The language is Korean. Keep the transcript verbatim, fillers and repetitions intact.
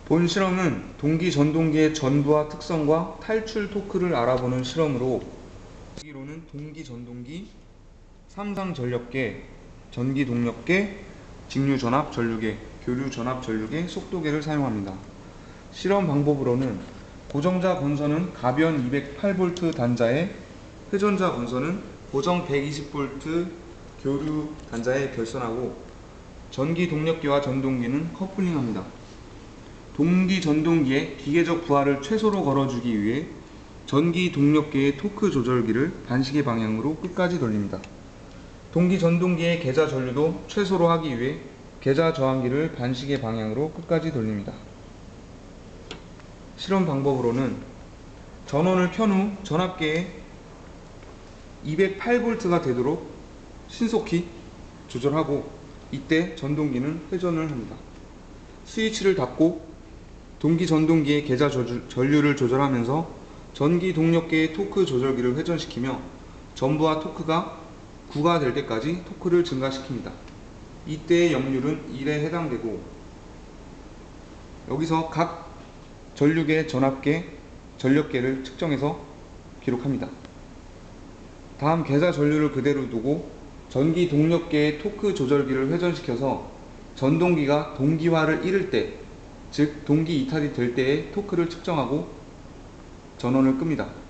본 실험은 동기 전동기의 전부와 특성과 탈출 토크를 알아보는 실험으로, 기로는 동기 전동기, 삼상 전력계, 전기 동력계, 직류 전압 전류계, 교류 전압 전류계, 속도계를 사용합니다. 실험 방법으로는 고정자 건선은 가변 이백팔 볼트 단자에, 회전자 건선은 고정 백이십 볼트 교류 단자에 결선하고, 전기 동력계와 전동기는 커플링합니다. 동기 전동기의 기계적 부하를 최소로 걸어주기 위해 전기 동력계의 토크 조절기를 반시계 방향으로 끝까지 돌립니다. 동기 전동기의 계좌 전류도 최소로 하기 위해 계좌 저항기를 반시계 방향으로 끝까지 돌립니다. 실험 방법으로는 전원을 켠 후 전압계에 이백팔 볼트가 되도록 신속히 조절하고, 이때 전동기는 회전을 합니다. 스위치를 닫고 동기 전동기의 계좌 전류를 조절하면서 전기 동력계의 토크 조절기를 회전시키며 전부와 토크가 구가 될 때까지 토크를 증가시킵니다. 이때의 역률은 일에 해당되고, 여기서 각 전류계, 전압계, 전력계를 측정해서 기록합니다. 다음 계좌 전류를 그대로 두고 전기 동력계의 토크 조절기를 회전시켜서 전동기가 동기화를 이룰 때, 즉 동기 이탈이 될 때의 토크를 측정하고 전원을 끕니다.